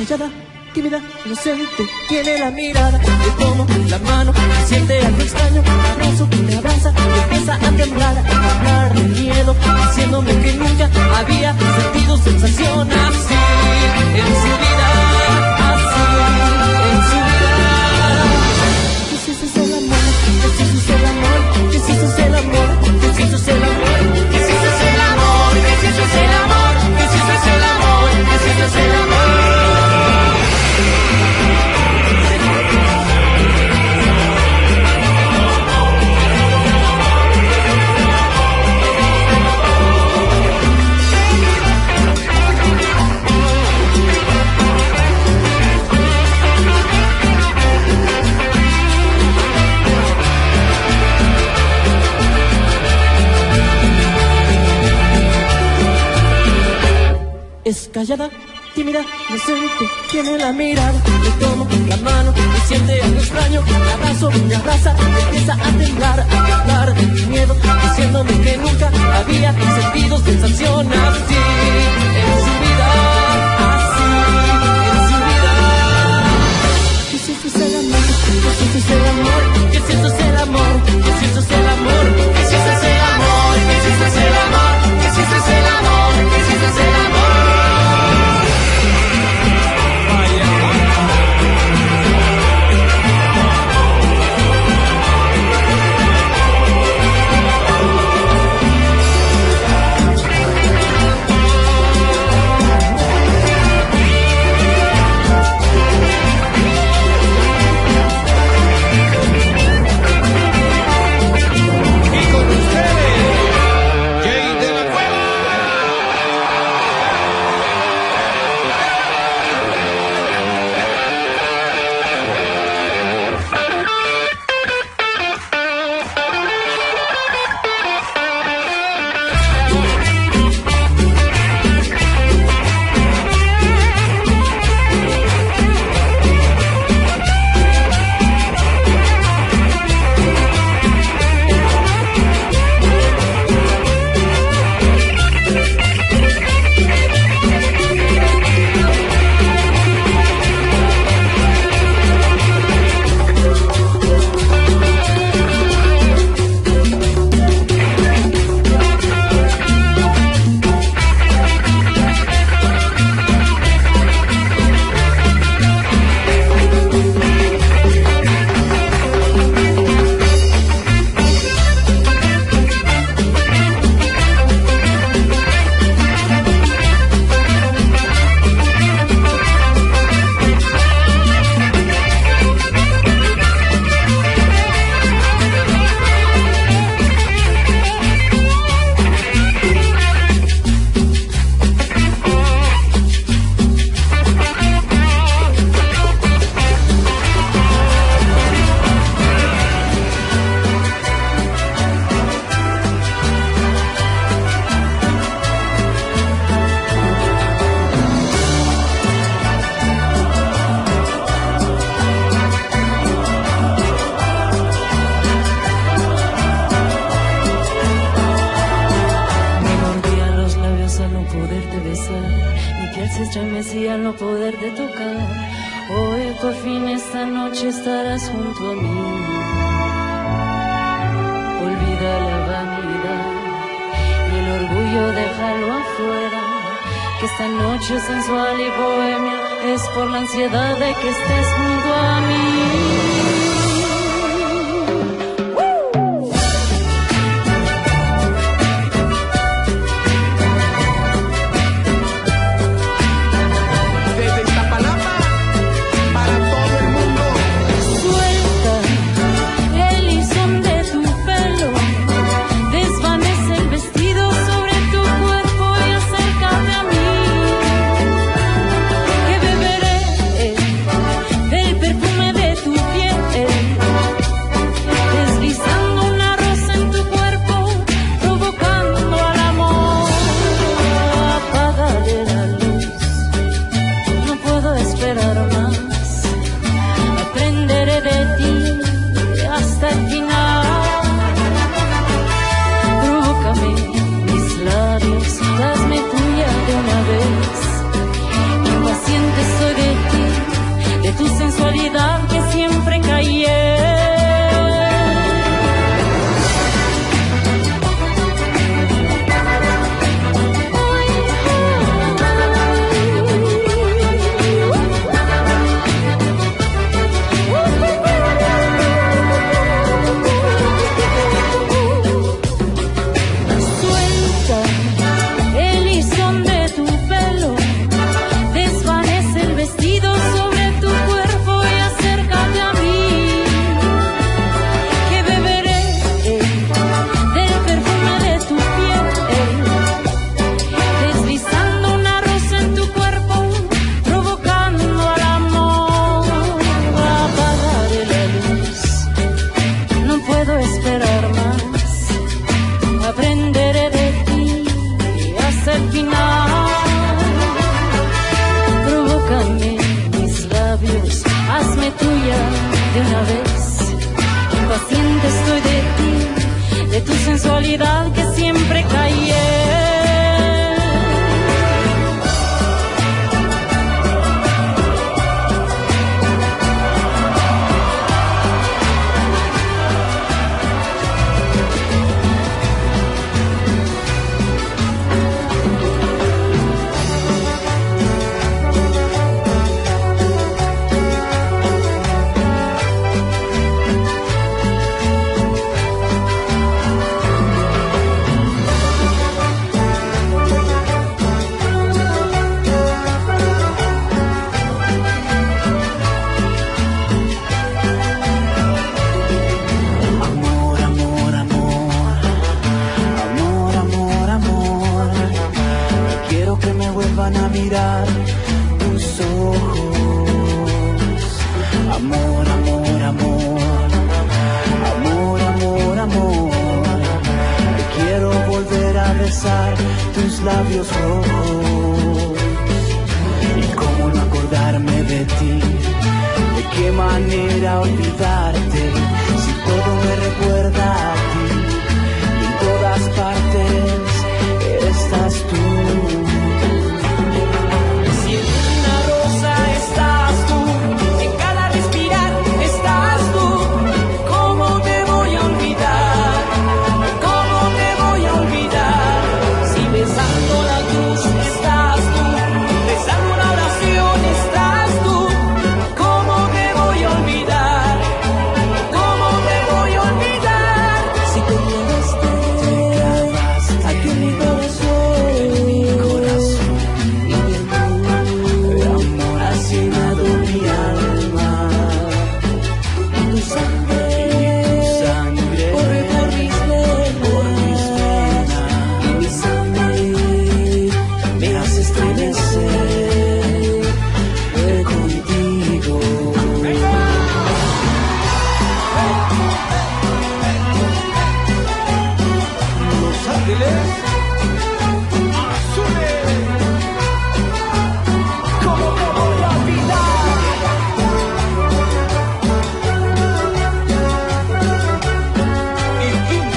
callada, tímida, inocente, tiene la mirada, le tomo la mano, siente algo extraño, un abrazo, me abraza, y empieza a temblar, a hablar de miedo, diciéndome que nunca había sentido sensación así en su vida, así en su vida. Que si eso es el amor, que si eso es el amor, que si eso es el amor, que si eso es el amor, que si eso es el amor, que si eso es el amor, que si eso es el amor, que si eso es el amor. Es callada, tímida, inocente, tiene la mirada, le tomo la mano, me siente algo extraño, me abrazo, me abraza, empieza a temblar, a hablar de mi miedo, diciéndome que nunca había sentido sensación así en su vida, así en su vida. Que si esto es el amor, que si esto es el amor, que si esto es el amor, que si esto es el amor, que si esto es el amor, que si esto es el amor, que si esto es el amor, que si esto es el amor. Estremecía al no poderte tocar. Hoy por fin esta noche estarás junto a mí. Olvida la vanidad y el orgullo, déjalo afuera, que esta noche sensual y bohemia es por la ansiedad de que estés junto a mí. Del perfume de tu piel. el final. Provócame mis labios, hazme tuya de una vez. Impaciente estoy de ti, de tu sensualidad que siempre callé. Tus labios rojos, y cómo no acordarme de ti, de qué manera olvidarte, si todo me recuerda a ti, y en todas partes estás tú. Si en una rosa estás tú, si en cada respirar estás tú, ¿cómo te voy a olvidar? ¿Cómo te voy a olvidar? Besando la cruz estás tú, besando una oración estás tú. ¿Cómo te voy a olvidar? ¿Cómo te voy a olvidar? Si te quedaste aquí en mi corazón, y de amor has llenado mi alma. Tu sangre corre por mis venas, y mi sangre me hace estremecer contigo. Los Ángeles Azules, ¿cómo te voy a olvidar? Y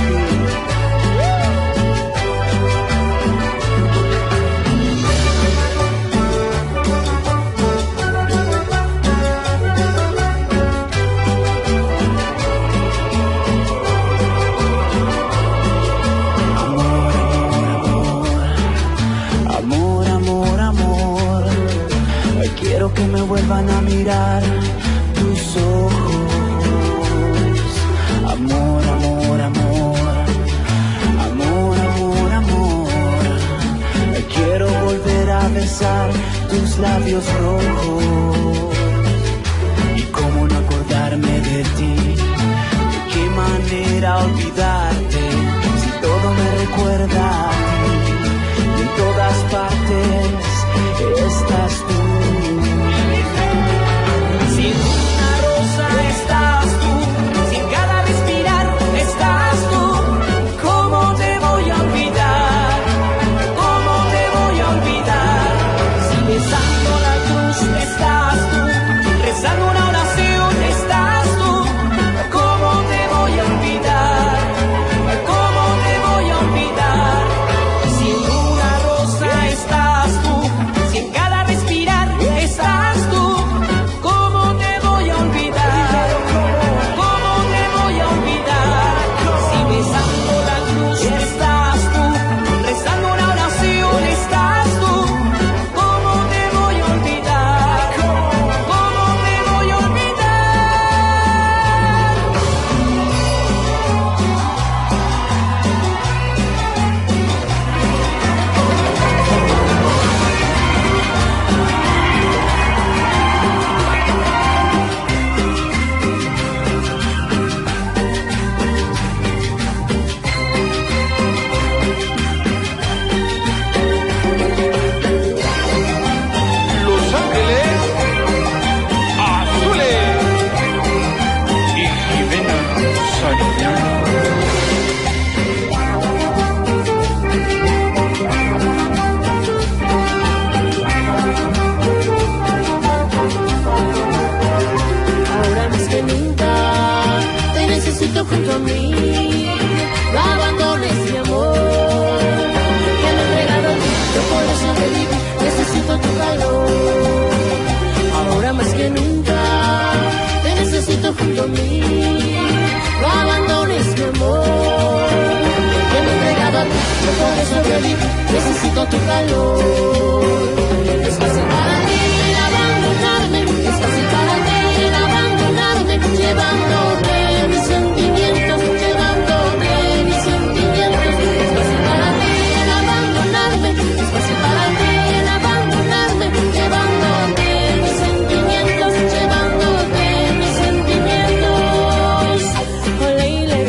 amor, amor, amor, quiero que me vuelvan a mirar tus ojos. Amor, amor, amor, amor, amor, amor, quiero volver a besar tus labios rojos. Y cómo no acordarme de ti, de qué manera olvidarte, si todo me recuerda a ti, y en todas partes estás tú. Si en una rosa estás tú, si en cada respirar estás tú, ¿cómo te voy a olvidar? ¿Cómo te voy a olvidar? Si besando la cruz estás tú, rezando una oración estás tú, ¿cómo te voy a olvidar? ¿Cómo te voy a olvidar? pedí, necesito tu calor. Es fácil para ti el abandonarme, es fácil para ti el abandonarme, llevándote mis sentimientos, llevándote mis sentimientos. Es fácil para ti el abandonarme, es fácil para ti el abandonarme, llevándote mis sentimientos, llevándote mis sentimientos. Ole, le,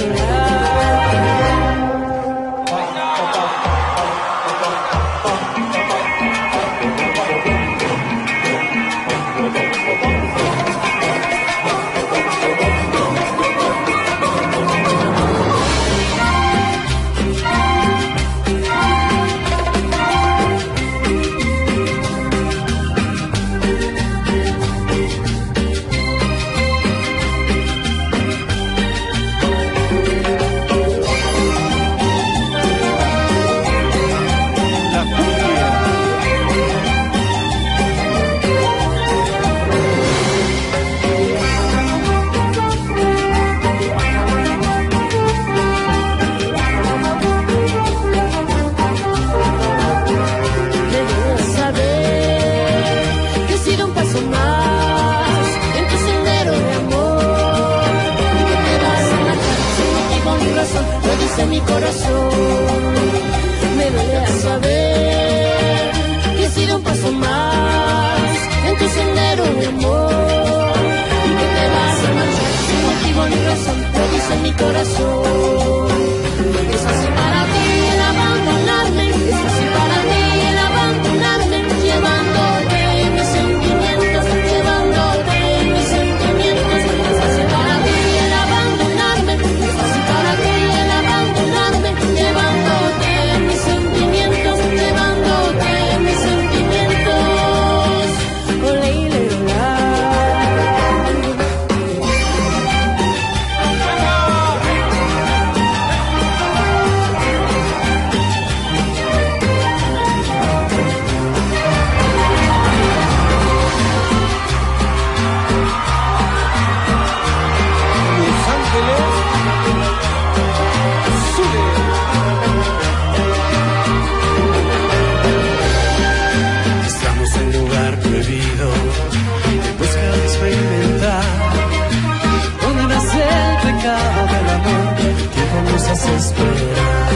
mi corazón. Me duele saber que he sido un paso más en tu sendero de amor y que te vas a marchar sin motivo ni razón, lo dice mi corazón. Es fácil para ti el abandonarme, es fácil para ti el abandonarme, llevándote mis sentimientos, llevándote mis sentimientos. Es fácil para ti el abandonarme, es fácil para ti el abandonarme, llevándote mis sentimientos, llevándote mis sentimientos. Ole, le, Estamos en lugar prohibido, en busca de experimentar, donde nace el pecado del amor, el tiempo nos hace esperar.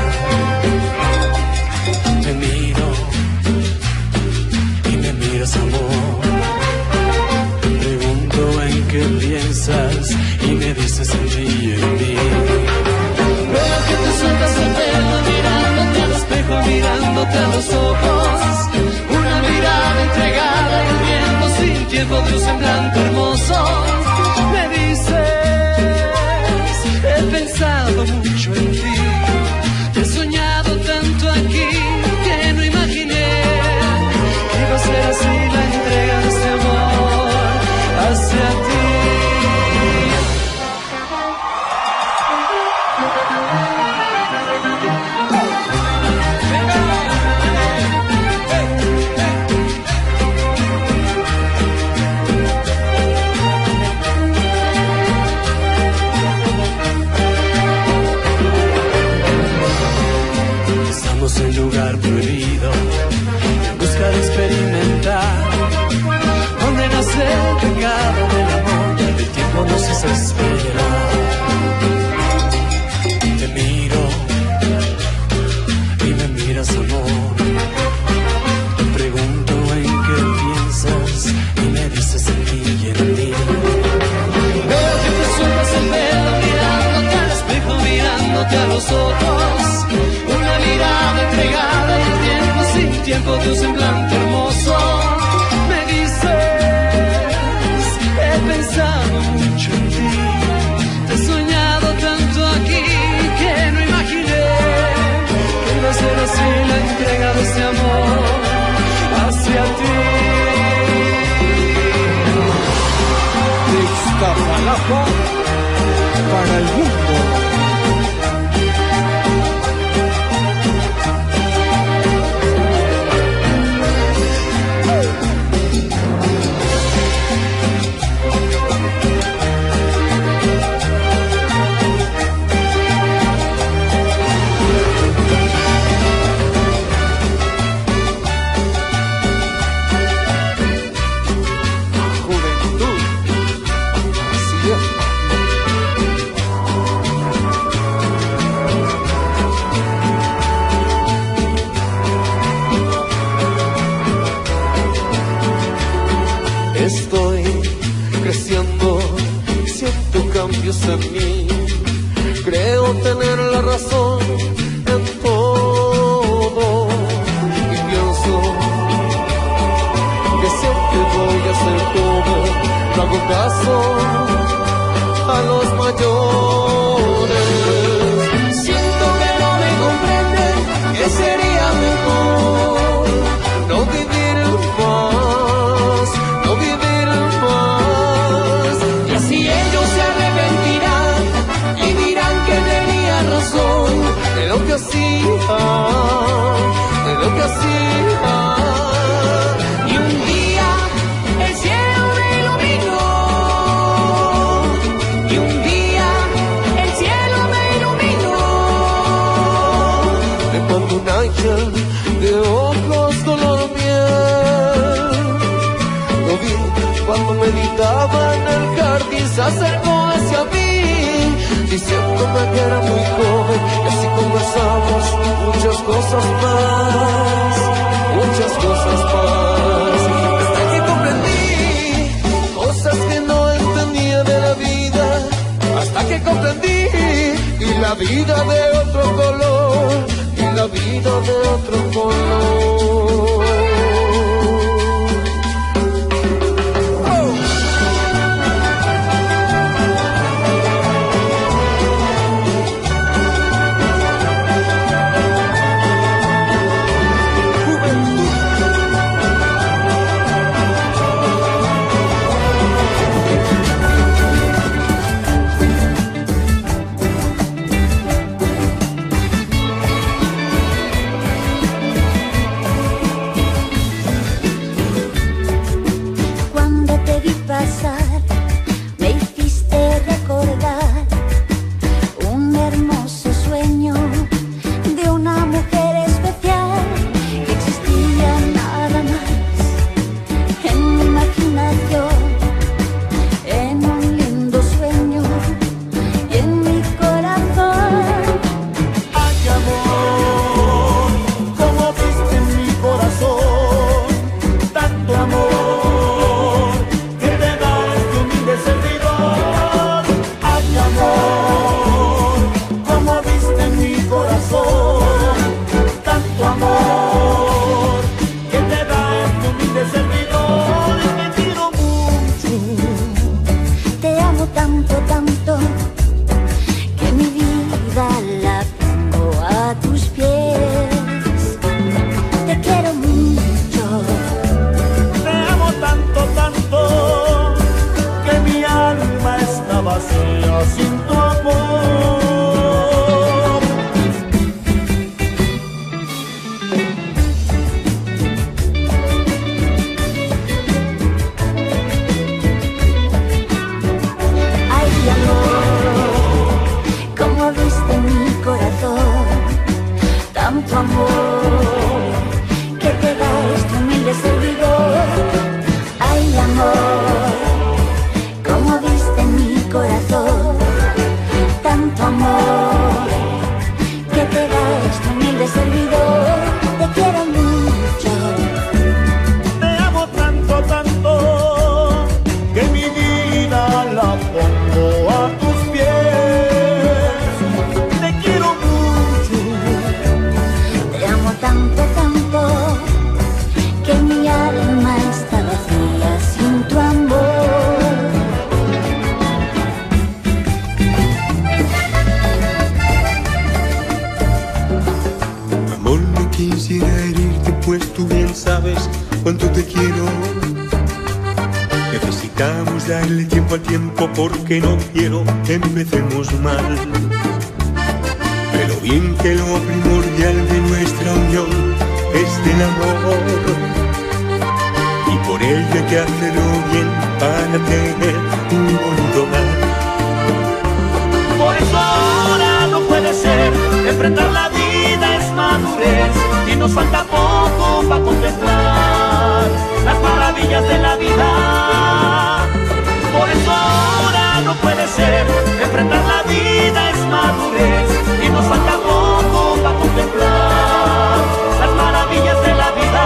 Te miro y me miras, amor. Pregunto en qué piensas y me dices en ti y en mí. veo que te sueltas el pelo mirándote al espejo, mirándote a los ojos. Una mirada entregada y viendo sin tiempo de un semblante hermoso. Me dices, he pensado mucho en ti, he soñado tanto aquí que no imaginé que iba a ser así la entrega de este amor hacia ti. Estamos en lugar prohibido, en busca de experimentar, donde nace el pecado del amor, el tiempo nos hace esperar. Te miro y me miras, amor. Te pregunto en qué piensas y me dices en ti y en ti. Veo que te sueltas el pelo mirándote al espejo, mirándote a los ojos. Una mirada entregada y el tiempo sin tiempo de un semblante hermoso. Me dices, he pensado mucho en ti, te he soñado tanto aquí que no imaginé que iba a ser así la entrega de este amor hacia ti. De Iztapalapa para el mundo. en mí. Creo tener la razón en todo y pienso que siempre voy a ser joven. No hago caso a los mayores. Siento que no me comprenden, que sería mejor no vivir más, no vivir más. Y así ellos se arrepentirán y dirán que tenía razón de lo que hacía, de lo que hacía. Y un día el cielo me iluminó, y un día el cielo me iluminó. De cuando un ángel de ojos color miel lo vi cuando meditaba en el jardín, se acercó hacia mí diciéndome que era muy joven, y así conversamos muchas cosas más, muchas cosas más, hasta que comprendí cosas que no entendía de la vida, hasta que comprendí y la vida de otro color, y la vida de otro color. Porque no quiero que empecemos mal. Pero bien que lo primordial de nuestra unión es el amor, y por ello hay que hacerlo bien para tener un bonito hogar. Por eso ahora no puede ser, enfrentar la vida es madurez, y nos falta poco para contemplar las maravillas de la vida. Por eso ahora no puede ser, enfrentar la vida es madurez, y nos falta poco para contemplar las maravillas de la vida.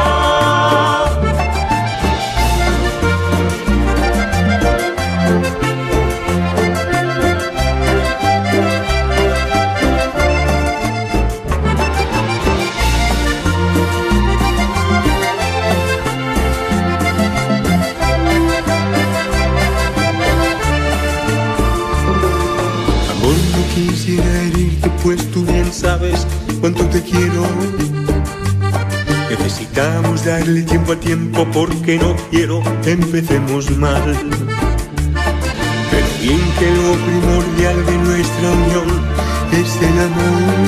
Necesitamos darle tiempo al tiempo porque no quiero que empecemos mal. Pero bien que lo primordial de nuestra unión es el amor.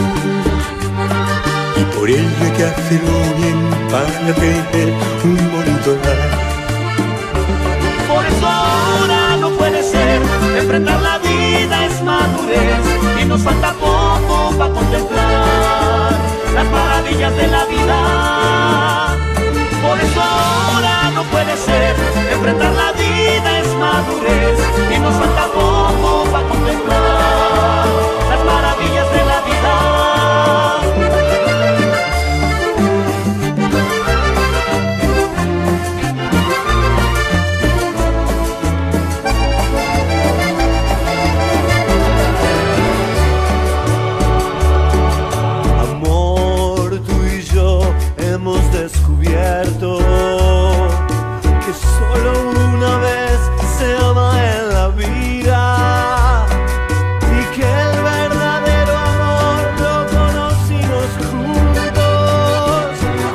Y por ello hay que hacerlo bien para tener un bonito hogar. Por eso ahora no puede ser, enfrentar la vida es madurez y nos falta poco para contemplar las maravillas de la vida. Por eso ahora no puede ser, enfrentar la vida es madurez y nos falta poco para contemplar las maravillas de la vida. Descubierto que solo una vez se ama en la vida y que el verdadero amor lo conocimos juntos.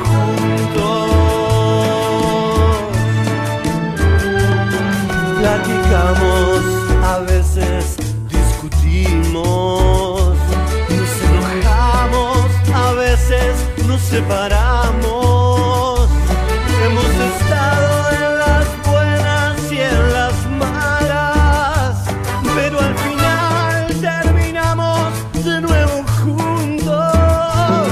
Platicamos, a veces discutimos, nos enojamos, a veces nos separamos. Hemos estado en las buenas y en las malas, pero al final terminamos de nuevo juntos,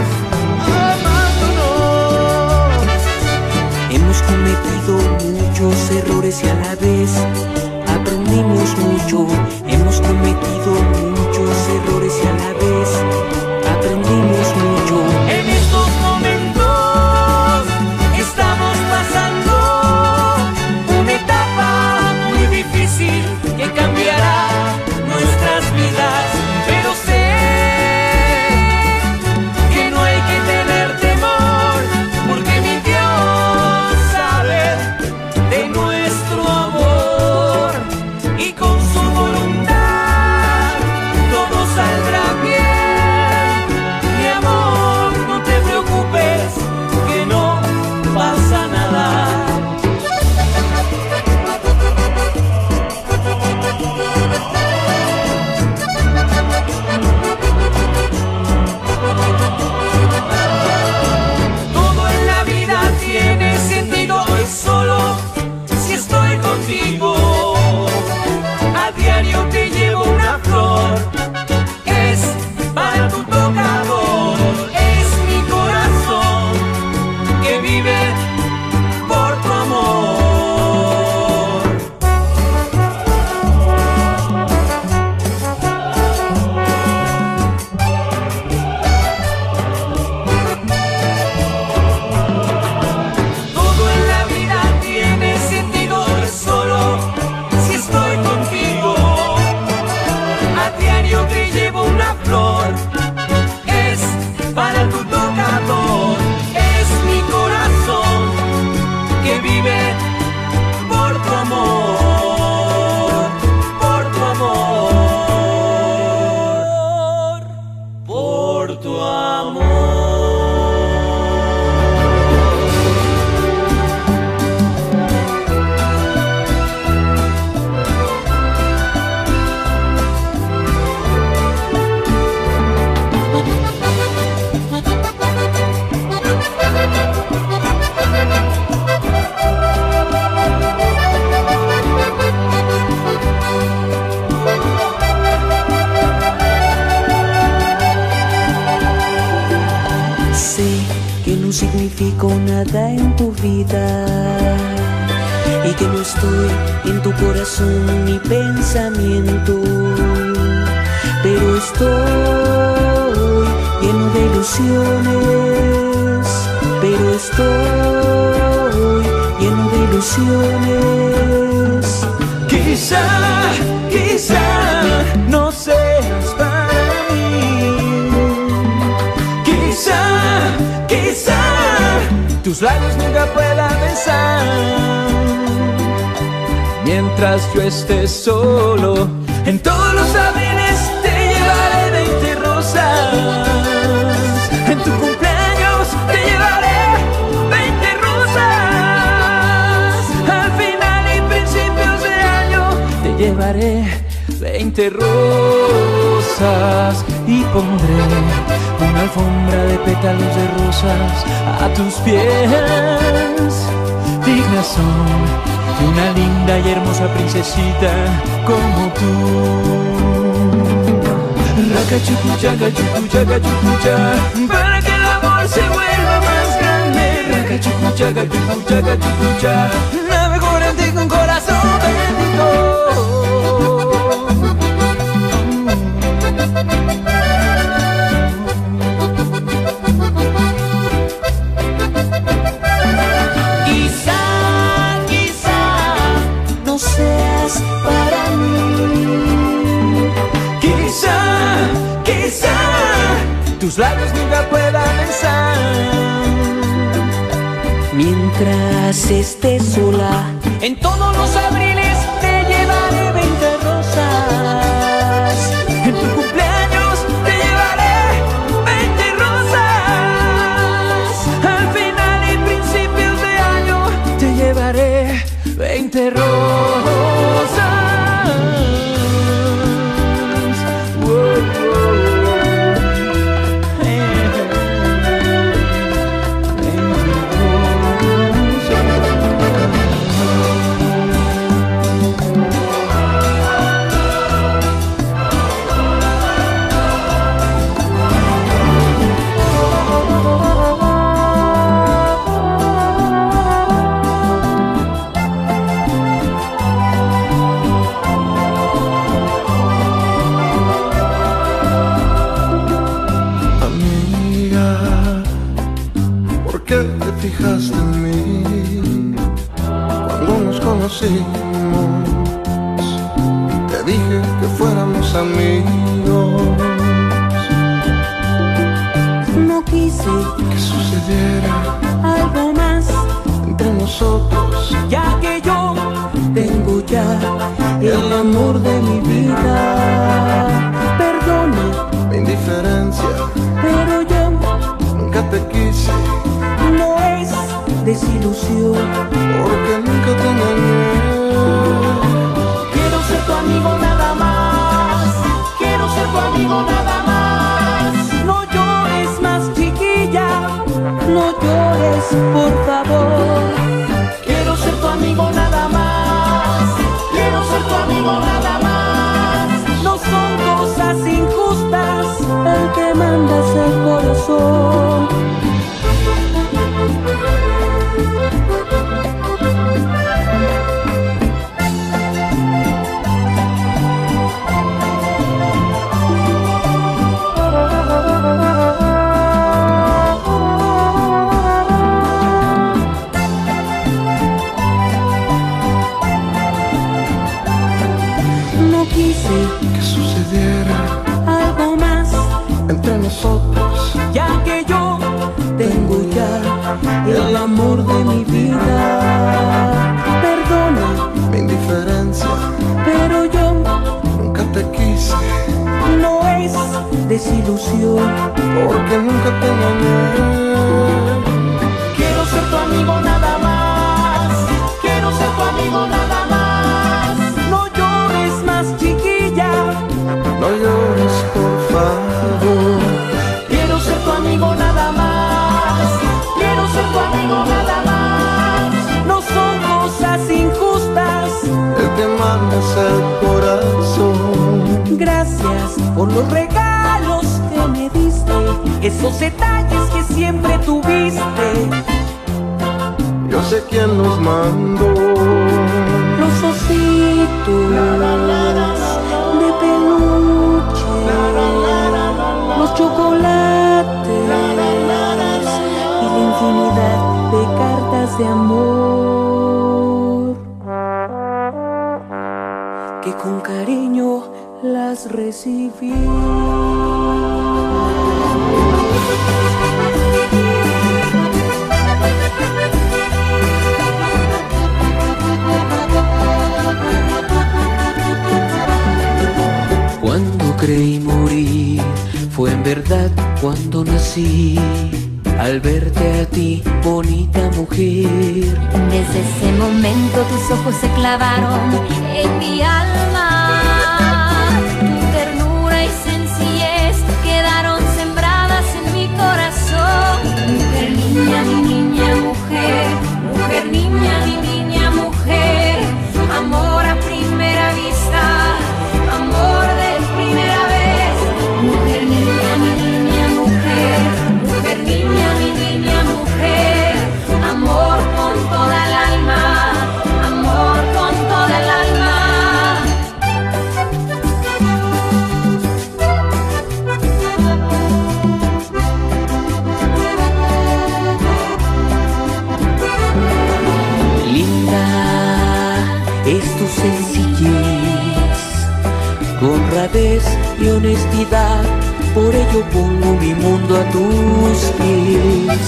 amándonos. Hemos cometido muchos errores y a la vez aprendimos mucho. Hemos cometido muchos errores y a la vez aprendimos mucho. En estos momentos estamos pasando una etapa muy difícil que cambiará nuestras vidas, pero sé que no hay que tener temor, porque mi Dios sabe de nuestro amor y con su voluntad todo saldrá bien. Mi amor, no te preocupes, que no pasa nada. Todo en la vida tiene sentido y solo si estoy contigo. A diario te llevo una flor, es para tu tocador, es mi corazón que vive por tu amor. Todo en la vida tiene sentido y solo si estoy contigo. A diario te llevo una flor, es para tu tocador, es mi corazón que vive por tu amor, por tu amor, por tu amor. Sé que no significo nada en tu vida y que no estoy en tu corazón ni pensamiento, pero estoy lleno de ilusiones, pero estoy lleno de ilusiones. Quizá no seas para mí. Quizá tus labios nunca puedan besar. Mientras yo esté solo, en todos los abrines te llevaré 20 rosas. En tu cumpleaños te llevaré llevaré 20 rosas y pondré una alfombra de pétalos de rosas a tus pies. Dignas son de una linda y hermosa princesita como tú. Racachucucha, chucucha, chucucha, para que el amor se vuelva más grande. Racachucucha, chucucha, chucucha, navego en ti con corazón bendito. Tus labios nunca puedan besar. Mientras estés sola, en todos los abriles te llevaré 20 rosas. En tu cumpleaños te llevaré 20 rosas. Al final y principios de año te llevaré 20 rosas. Fijaste en mí cuando nos conocimos. Te dije que fuéramos amigos. no quise Que sucediera algo más, entre nosotros, ya que yo tengo ya el amor de mi vida. Perdona mi indiferencia, pero yo nunca te quise, no es desilusión. porque nunca te engañé. Quiero ser tu amigo nada más, quiero ser tu amigo nada más. No llores más, chiquilla, no llores, por favor. Quiero ser tu amigo nada más, quiero ser tu amigo nada más. No son cosas injustas, el que manda es el corazón. Que sucediera algo más entre nosotros, ya que yo tengo ya el amor de mi vida. Perdona mi indiferencia, pero yo nunca te quise, no es desilusión. porque nunca te engañé. Quiero ser tu amigo nada más, quiero ser tu amigo nada más. No llores más, chiquilla, No llores, por favor. quiero ser tu amigo nada más, quiero ser tu amigo nada más. No son cosas injustas, El que manda es el corazón. gracias por los regalos que me diste, esos detalles que siempre tuviste. Yo sé quién los mandó. Los ositos de peluche, los chocolates y la infinidad de cartas de amor que con cariño las recibí. Cuando creí morir, fue en verdad cuando nací. al verte a ti, bonita mujer. Desde ese momento tus ojos se clavaron en mi alma. Tu ternura y sencillez quedaron sembradas en mi corazón. Mujer, niña, mi niña, mujer. Mujer, niña, mi niña, mujer. Amor a primera vista, amor de primera vez. Mujer, niña, mi niña, mujer. Mujer, niña, mi niña, mujer. Amor con toda el alma, amor con toda el alma. Linda es tu sencillez, tu honradez y honestidad, por ello pongo mi mundo a tus pies.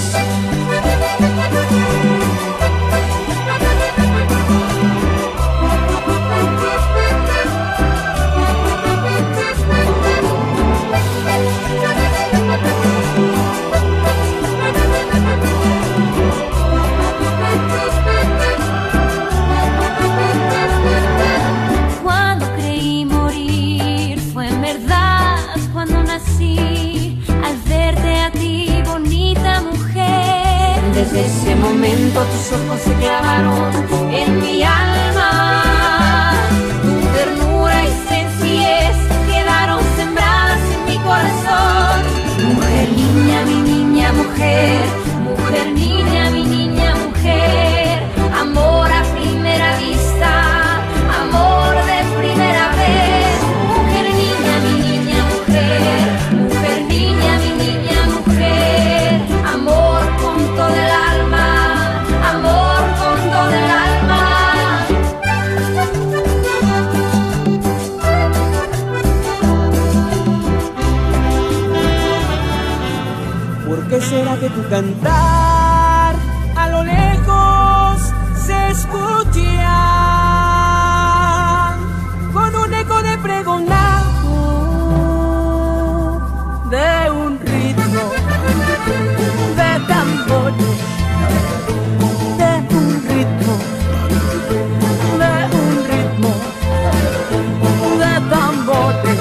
Cuando creí morir fue en verdad cuando nací, al verte a ti, bonita mujer. Desde ese momento tus ojos se clavaron en mi alma. Tu ternura y sencillez quedaron sembradas en mi corazón. Mujer, niña, mi niña, mujer. Mujer, niña, mi niña, mujer. Amor a primera vista, amor de primera vez. Mujer, niña, mi niña, mujer. Mujer, niña, mi niña, mujer. Amor con todo el alma, amor con todo el alma. ¿Por qué será que tu cantar a lo lejos se escucha con un eco de pregonado de un ritmo de tambores, de un ritmo, de un ritmo de tambores?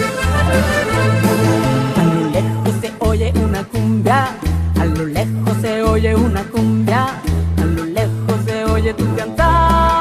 A lo lejos se oye una cumbia, a lo lejos se oye una cumbia, a lo lejos se oye tu cantar.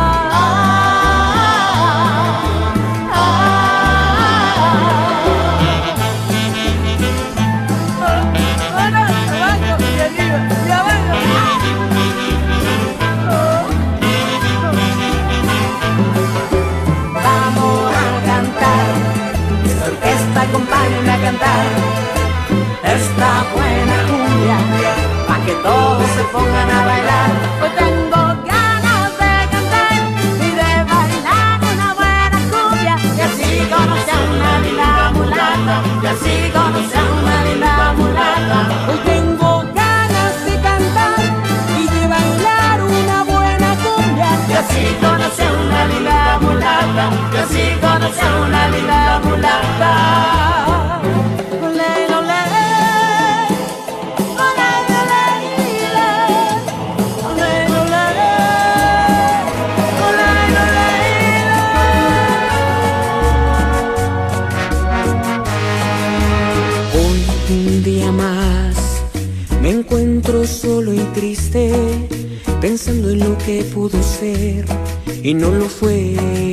Vamos a cantar, la orquesta acompáñame a cantar esta buena cumbia, pa' que todos se pongan a bailar. Pues tengo ganas de cantar y de bailar una buena cumbia, y así conocí a una linda mulata, y así conocí a una linda mulata. Hoy tengo ganas de cantar y de bailar una buena cumbia, y así conocí a una linda mulata, y así conocí a una linda mulata. Me encuentro solo y triste, pensando en lo que pudo ser y no lo fue.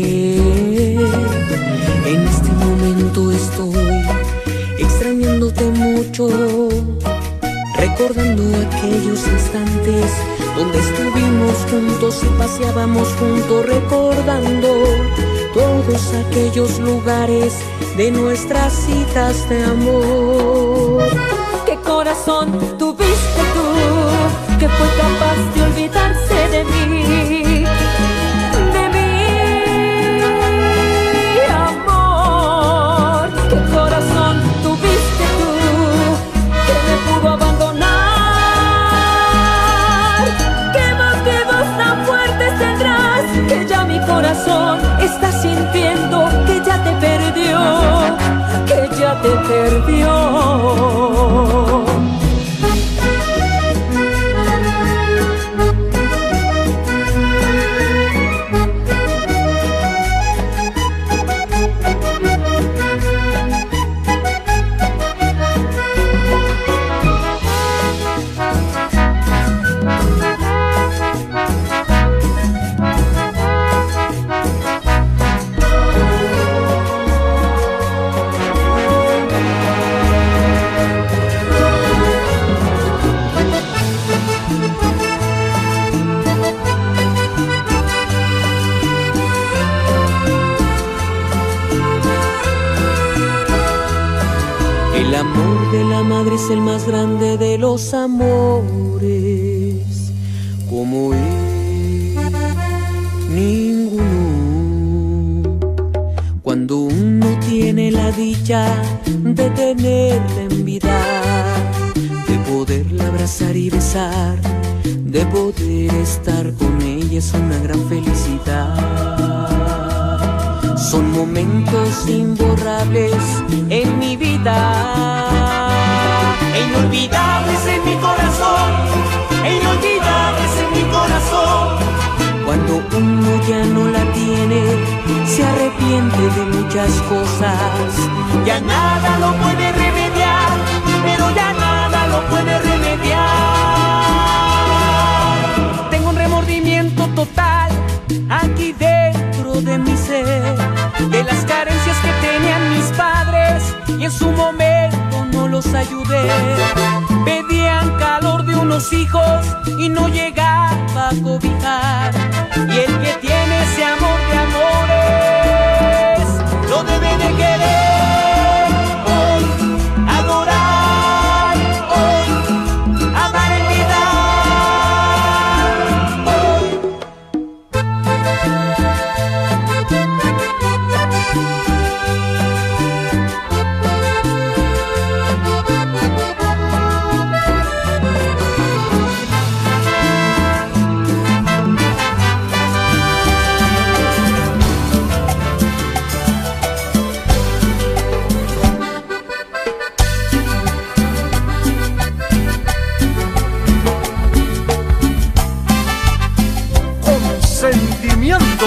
En este momento estoy extrañándote mucho, recordando aquellos instantes donde estuvimos juntos y paseábamos juntos, recordando todos aquellos lugares de nuestras citas de amor. ¿Qué corazón tuviste tú que fue capaz de olvidarse de mí? De mi amor. ¿Qué corazón tuviste tú que me pudo abandonar? ¿Qué motivos tan fuertes tendrás que ya mi corazón está sintiendo que ya te perdió? Que ya te perdió. es el más grande de los amores, como él, ninguno. Cuando uno tiene la dicha de tenerla en vida, de poderla abrazar y besar, de poder estar con ella, es una gran felicidad. Son momentos imborrables en mi vida, e inolvidables en mi corazón, e inolvidables en mi corazón. Cuando uno ya no la tiene, se arrepiente de muchas cosas. Ya nada lo puede remediar, pero ya nada lo puede remediar. Tengo un remordimiento total aquí dentro de mi ser, de las carencias que tenían mis padres y en su momento no los ayudé. Pedían calor de unos hijos y no llegaba a cobijar, y el que tiene ese amor de amores lo debe de querer hoy, adorar hoy, amar en vida hoy. Sentimiento.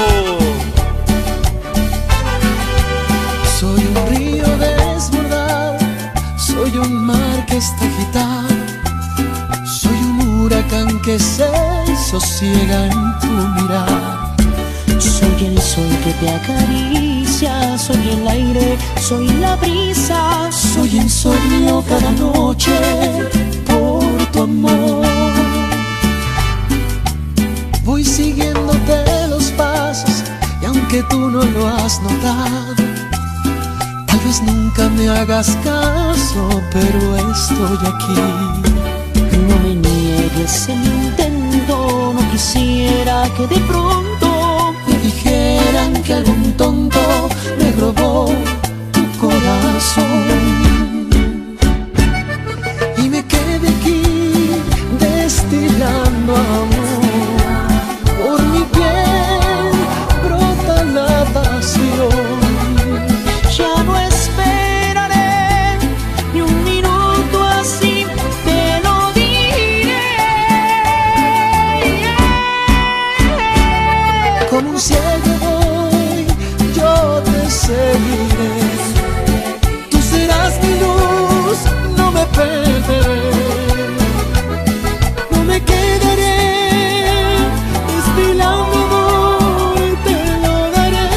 Soy un río desbordado, soy un mar que está agitado, soy un huracán que se sosiega en tu mirada. Soy el sol que te acaricia, soy el aire, soy la brisa, soy insomnio cada noche por tu amor. Voy siguiéndote los pasos y aunque tú no lo has notado, tal vez nunca me hagas caso, pero estoy aquí. No me niegues el intento, no quisiera que de pronto me dijeran que algún tonto me robó tu corazón y me quedé aquí destilando amor. Por mi piel brota la pasión. Ya no esperaré ni un minuto, así te lo diré. Como un ciego voy, yo te seguiré. Tú serás mi luz, no me perderé. No me quedaré destilando amor, te lo daré.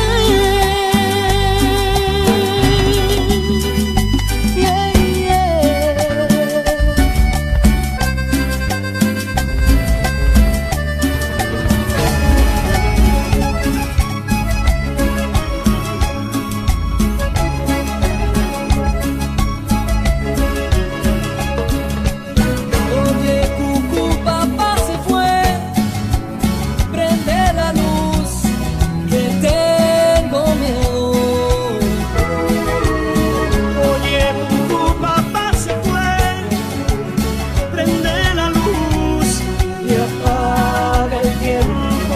Yeah, yeah. Oye, cucú, papá se fue, prende la luz, que tengo miedo. Oye, tu papá se fue, prende la luz y apaga el tiempo.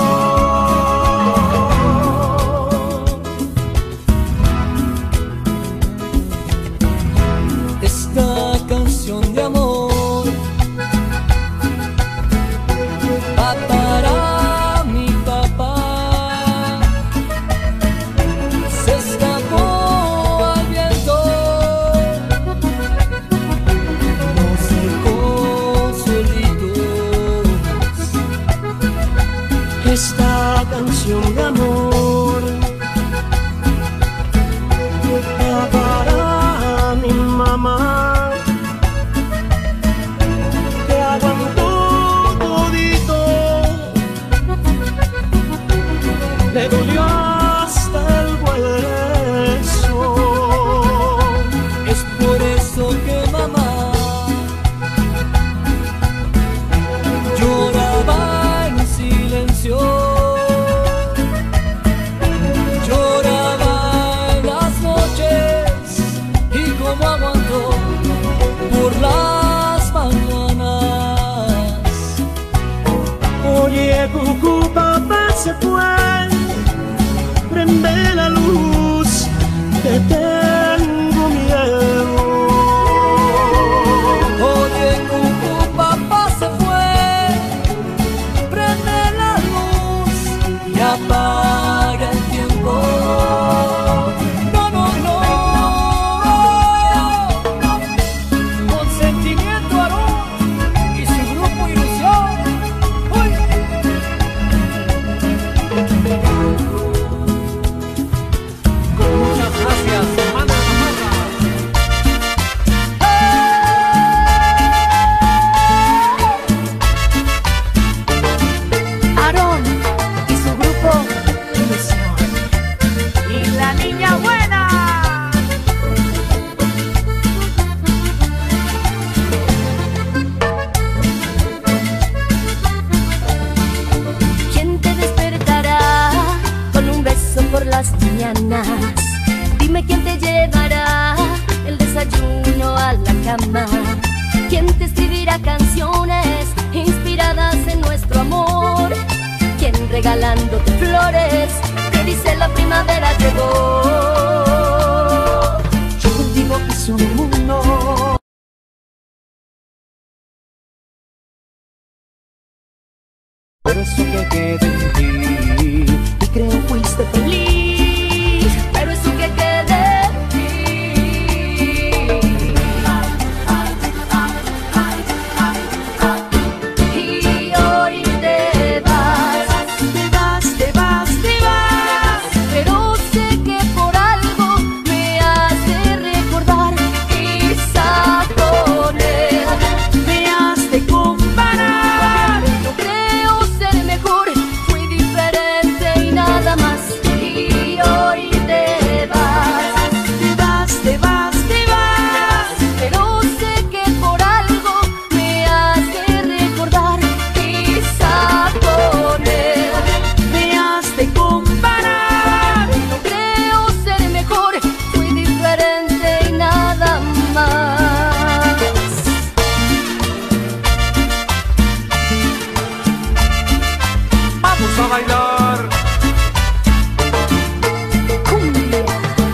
Esta canción de amor va para mi papá. Se escapó al viento, nos dejó solitos. Esta canción de amor va para mi mamá, que aguantó todito, le dolió hasta el hueso. Es por eso que mamá Oye, cucú, papá se fue, prende la luz, te tengo miedo. Oye, cucú, papá se fue, prende la luz y apaga el tiempo. No, no, no. Consentimiento Aarón y su grupo Ilusión. Uy. Muchas gracias, hermana Navarra. Aarón y su grupo Ilusión. Y la niña buena. ¿Quién te despertará con un beso por las mañanas? Dime quién te llevará el desayuno a la cama. ¿Quién te escribirá canciones inspiradas en nuestro amor? ¿Quién regalándote flores te dice la primavera llegó? Yo contigo hice un mundo. Por eso que quedé en ti y creo fuiste feliz. Pero eso que quede en ti. Y hoy te vas, Te vas, te vas, te vas. pero sé que por algo me has de recordar. Quizá con él Me has de comparar. no creo ser mejor, fui diferente y nada más. Y hoy te vas, Te vas, te vas, te vas. pero sé que por algo me has de recordar. Quizá con él Me has de comparar. no creo ser mejor, fui diferente y nada más. Vamos a bailar. Cumbia.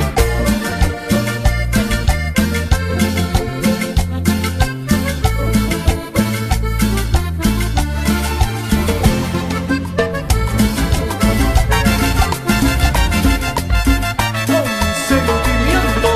Sentimiento.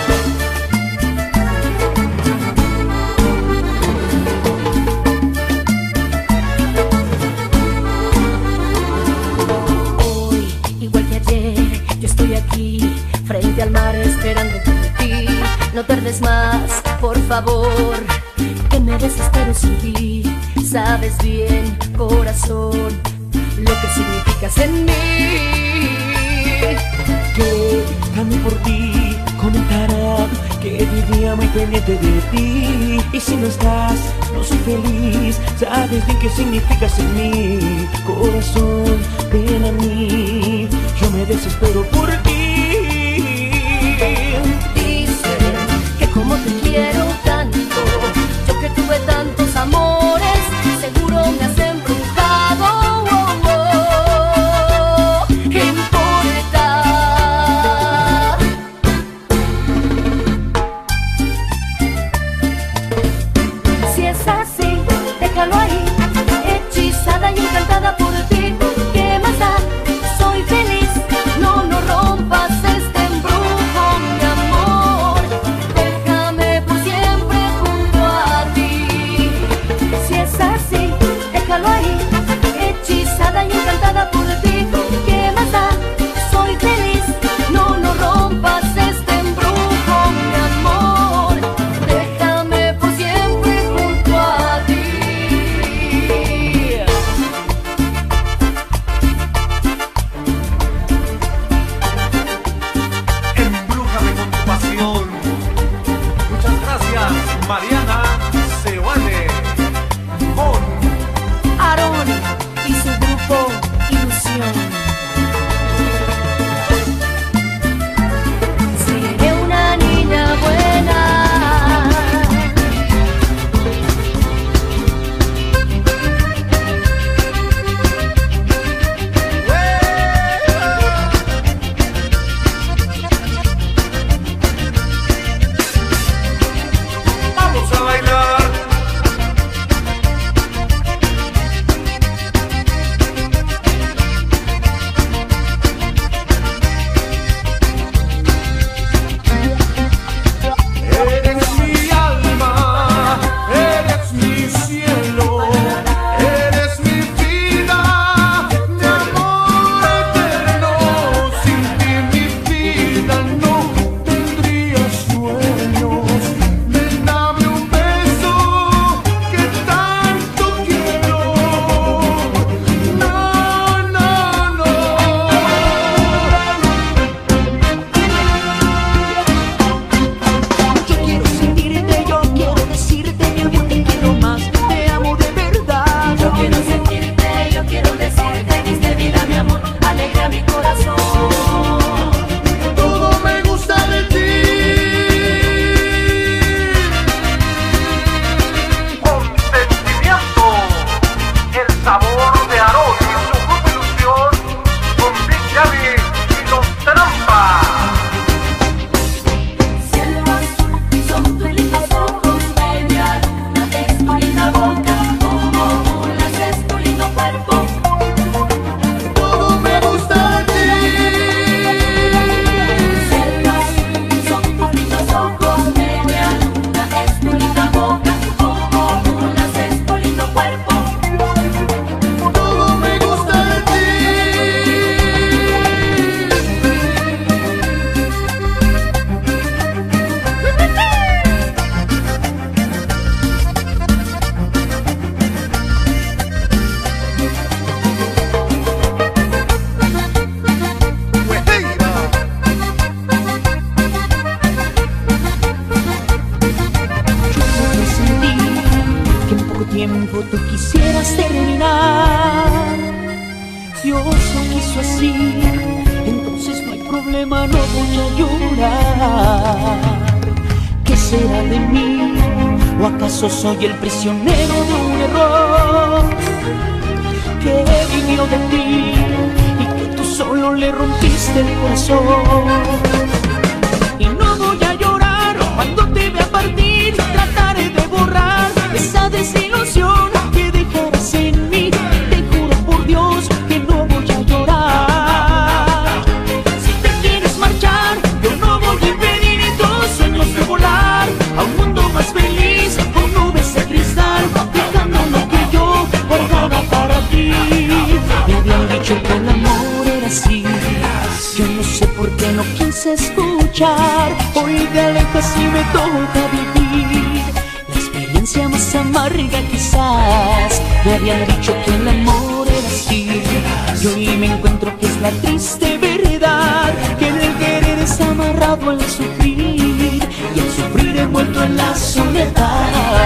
Hoy, igual que ayer, yo estoy aquí, frente al mar, esperando por ti. No tardes más, por favor, que me desespero sin ti. Sabes bien, corazón, lo que significas en mí. Que también por ti comentarán que vivía muy pendiente de ti. Y si no estás, no soy feliz. Sabes bien qué significas en mí. Corazón, ven a mí. Yo me desespero por ti. Dicen que como te quiero tanto, yo que tuve tantos amores, seguro me has embrujado. ¿Qué importa? Si es así, déjalo ahí, hechizada y encantada por ti. ¿Qué más da? Soy feliz, no, no problema, no voy a llorar. ¿Qué será de mí? ¿O acaso soy el prisionero de un error que vivió de ti y que tú solo le rompiste el corazón? Y no voy a llorar cuando te vea partir, trataré de borrar esa desilusión que dejarás en mí. Te juro por Dios que no voy a llorar. Si te quieres marchar, yo no voy a impedir tus sueños de volar a un mundo más feliz, con nubes de cristal, dejando lo que yo guardaba para ti. Me habían dicho que el amor era así, yo no sé por qué no quise escuchar. Hoy te alejas y me toca vivir la experiencia más amarga quizás. Me habían dicho que el amor era así, y hoy me encuentro que es la triste verdad, que en el querer es amarrado al sufrir, y el sufrir envuelto en la soledad.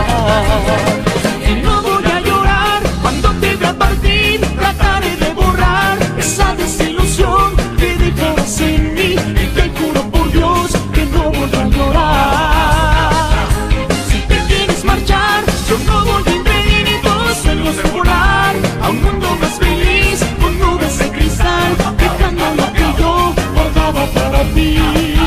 Y no voy a llorar cuando te vea partir, trataré de borrar esa desilusión que dejarás en mí. Y te juro por Dios que no voy a llorar. Si te quieres marchar, yo no voy a impedir tus sueños de volar a un mundo más feliz, con nubes de cristal, dejando lo que yo guardaba para ti.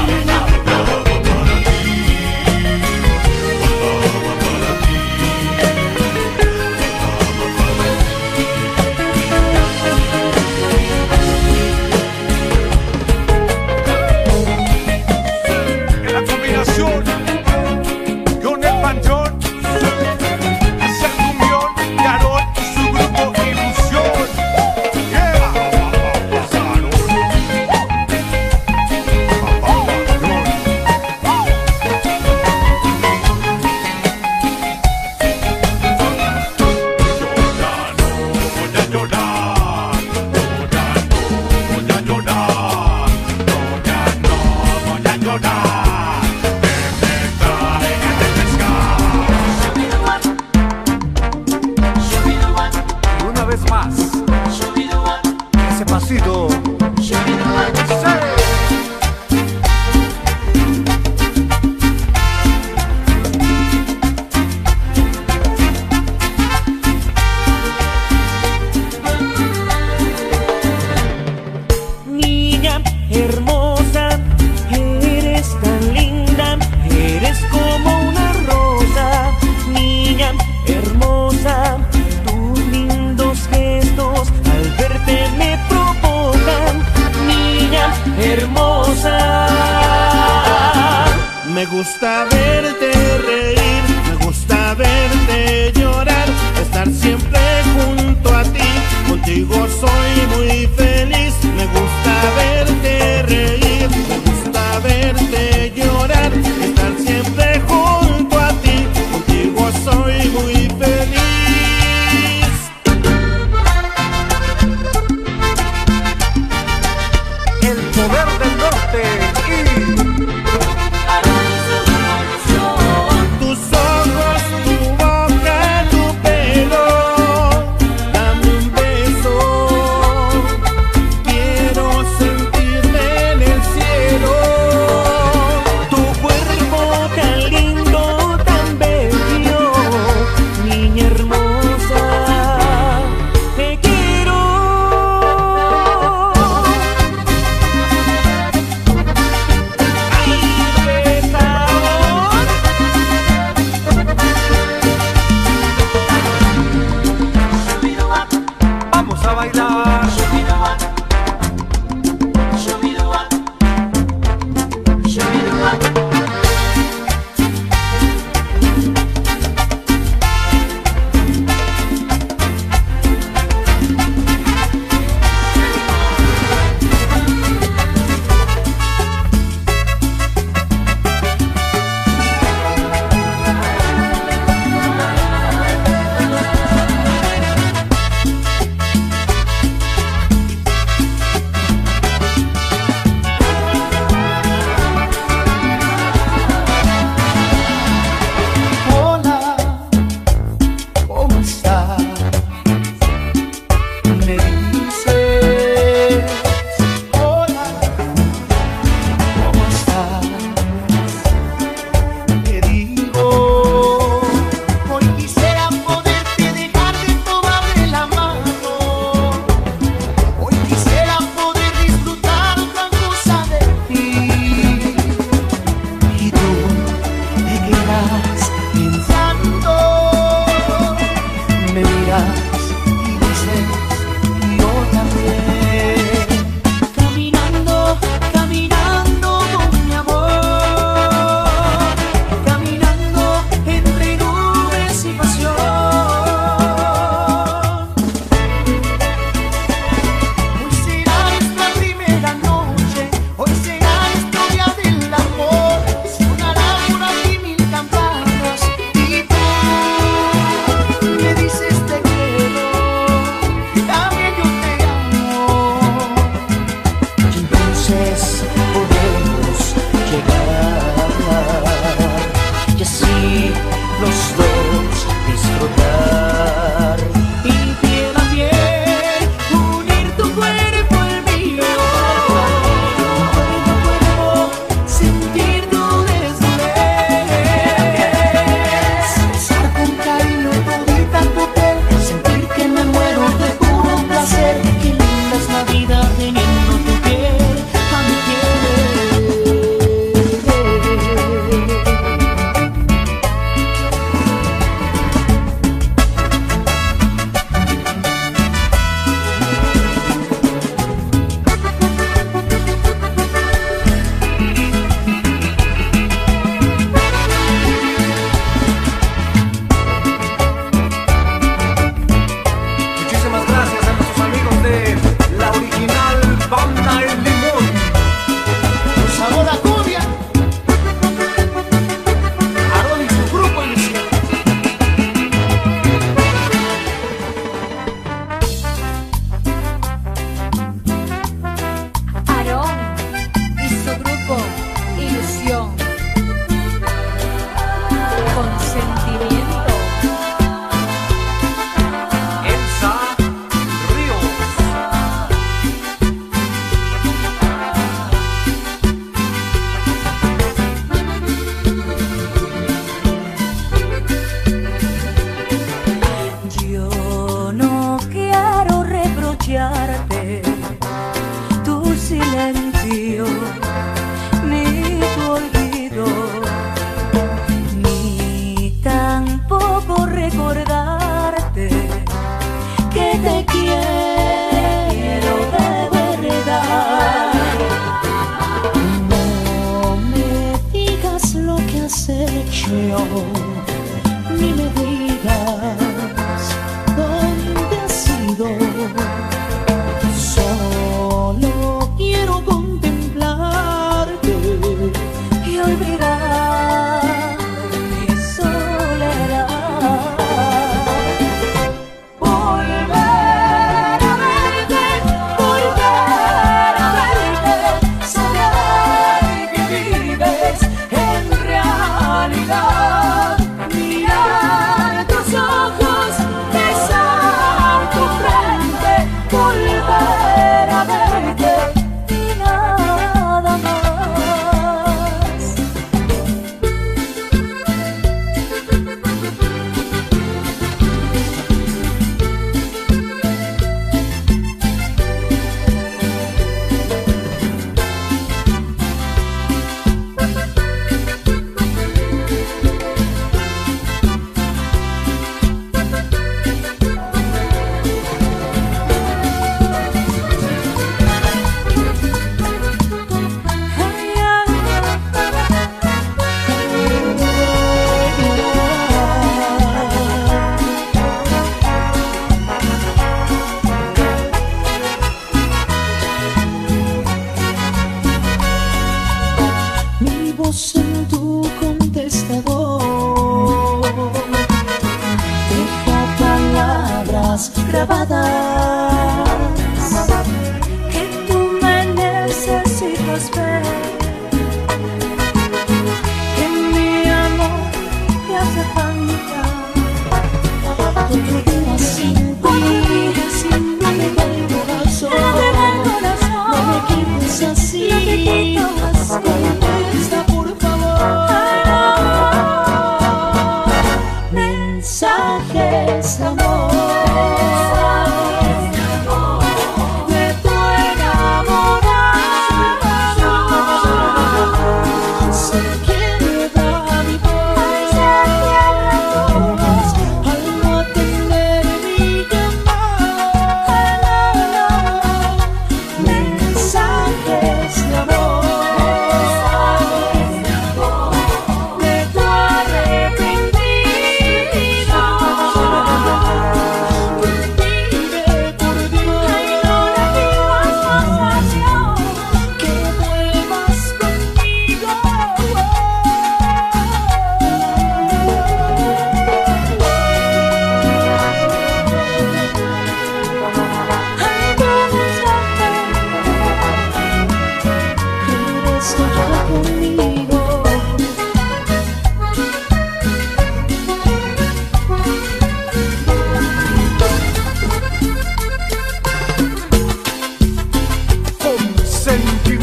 Me gusta verte reír, me gusta verte llorar, estar siempre junto a ti, contigo soy muy feliz. Me gusta verte reír, me gusta verte llorar, estar siempre junto a ti, contigo soy muy feliz. El poder del norte y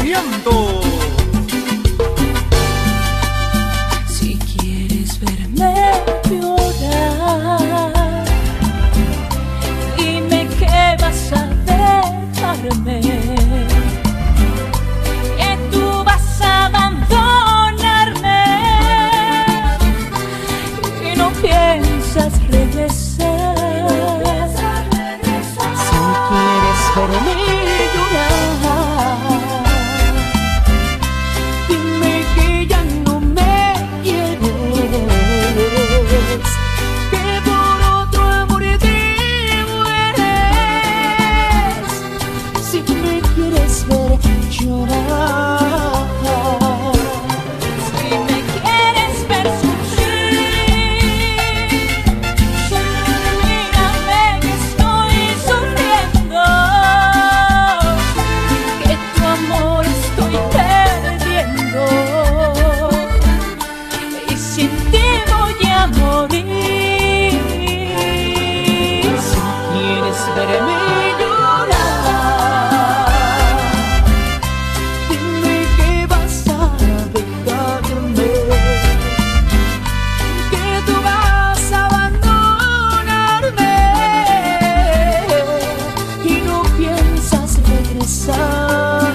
sentimiento. Si quieres verme llorar, dime que vas a dejarme, que tú vas a abandonarme y no piensas regresar. Si quieres verme llorar, dime que ya no me quieres, que por otro amor te mueres. Si me quieres ver llorar, si me quieres ver sufrir, mírame que estoy sufriendo, que tu amor estoy perdiendo y sin ti voy a morir. Si quieres verme llorar, dime que vas a dejarme, que tú vas a abandonarme y no piensas regresar.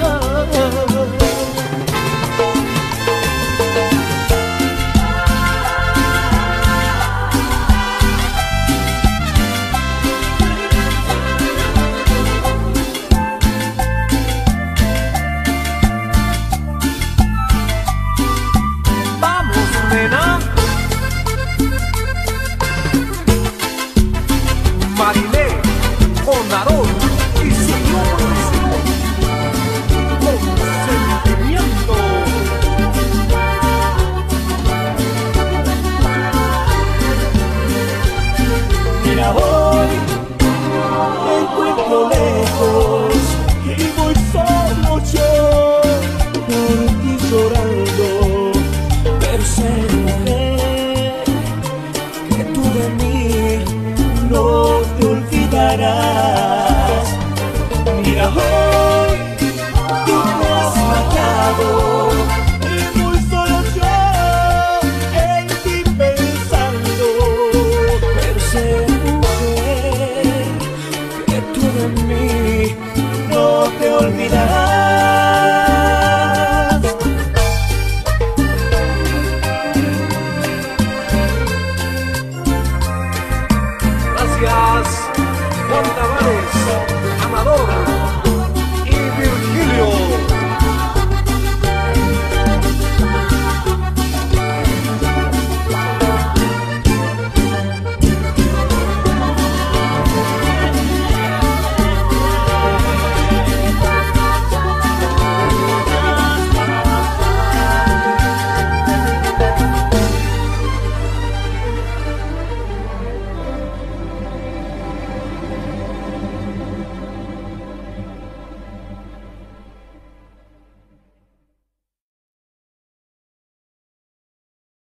Vamos, nena. Marilé, Onarón y su sentimiento. Mira, hoy me encuentro lejos y voy solo yo por ti llorando, pero sé, mujer, que tú de mí no te olvidarás. Mira, hoy tú me has matado y voy solo yo en ti pensando, pero sé, mujer, que tú de mí no te olvidarás.